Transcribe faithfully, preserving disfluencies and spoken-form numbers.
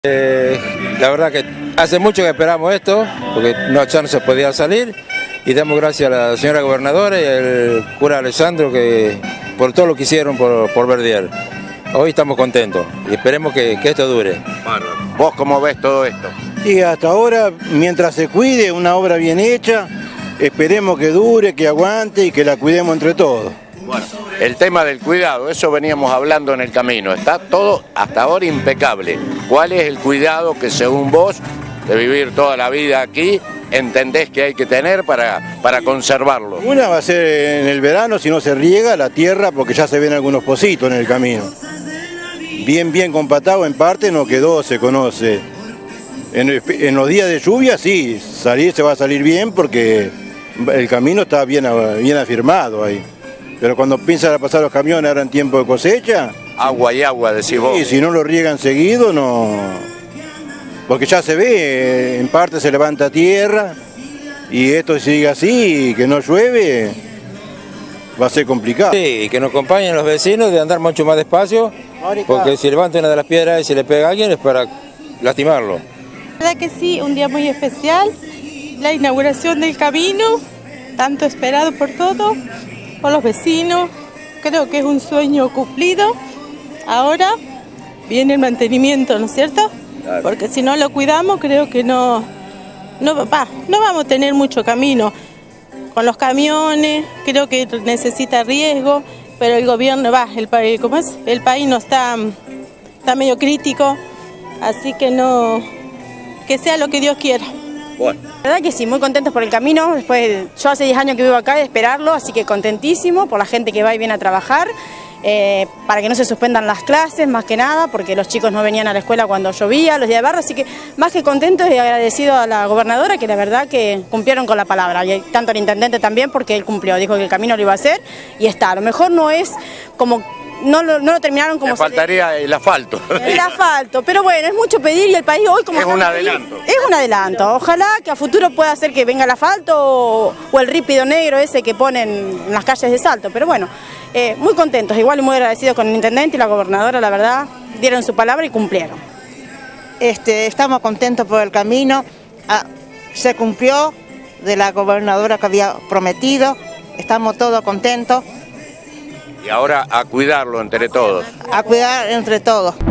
Eh, la verdad que hace mucho que esperamos esto, porque no, ya no se podía salir, y damos gracias a la señora gobernadora y al cura Alessandro que, por todo lo que hicieron por, por Verdier. Hoy estamos contentos y esperemos que, que esto dure. Bárbaro. ¿Vos cómo ves todo esto? Y hasta ahora, mientras se cuide, una obra bien hecha, esperemos que dure, que aguante y que la cuidemos entre todos. Bueno, el tema del cuidado, eso veníamos hablando en el camino, está todo hasta ahora impecable. ¿Cuál es el cuidado que según vos, de vivir toda la vida aquí, entendés que hay que tener para, para conservarlo? Una va a ser en el verano, si no se riega la tierra, porque ya se ven algunos pocitos en el camino. Bien, bien compactado en parte no quedó, se conoce. En, el, en los días de lluvia sí, salir se va a salir bien porque el camino está bien, bien afirmado ahí. Pero cuando piensan a pasar los camiones ahora en tiempo de cosecha... Agua y agua, decís vos. Sí, si no lo riegan seguido, no... Porque ya se ve, en parte se levanta tierra, y esto si sigue así, que no llueve, va a ser complicado. Sí, y que nos acompañen los vecinos de andar mucho más despacio, porque si levanta una de las piedras y se le pega a alguien es para lastimarlo. La verdad que sí, un día muy especial, la inauguración del camino, tanto esperado por todos, por los vecinos, creo que es un sueño cumplido. Ahora viene el mantenimiento, ¿no es cierto? Claro. Porque si no lo cuidamos creo que no, no, va, no vamos a tener mucho camino. Con los camiones creo que necesita riesgo, pero el gobierno, va, el país, ¿cómo es? El país no está, está medio crítico, así que no, que sea lo que Dios quiera. Bueno. La verdad que sí, muy contentos por el camino. Después, yo hace diez años que vivo acá de esperarlo, así que contentísimo por la gente que va y viene a trabajar, eh, para que no se suspendan las clases, más que nada, porque los chicos no venían a la escuela cuando llovía, los días de barro, así que más que contentos y agradecido a la gobernadora, que la verdad que cumplieron con la palabra, y tanto al intendente también, porque él cumplió, dijo que el camino lo iba a hacer, y está. A lo mejor no es como... No lo, no lo terminaron como... Le faltaría el asfalto. El asfalto, pero bueno, es mucho pedir y el país hoy como... Es un adelanto. Es un adelanto. Ojalá que a futuro pueda hacer que venga el asfalto o, o el rípido negro ese que ponen en las calles de Salto. Pero bueno, eh, muy contentos, igual y muy agradecidos con el intendente y la gobernadora, la verdad, dieron su palabra y cumplieron. Este, estamos contentos por el camino, ah, se cumplió de la gobernadora que había prometido, estamos todos contentos. Y ahora a cuidarlo entre todos. A cuidar entre todos.